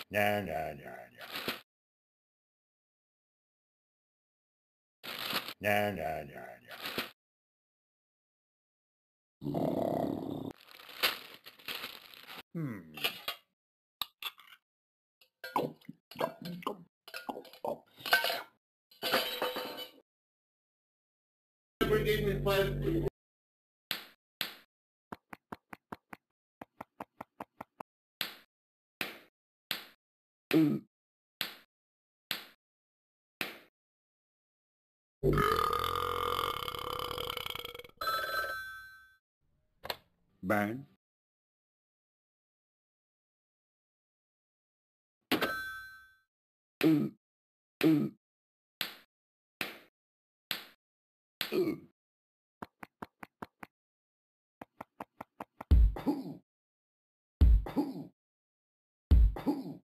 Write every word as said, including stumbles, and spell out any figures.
No, no, no, no. No, no, no, no. Hmm. Never gave me five. Burn. Mm, mm, mm. Pooh, pooh, pooh.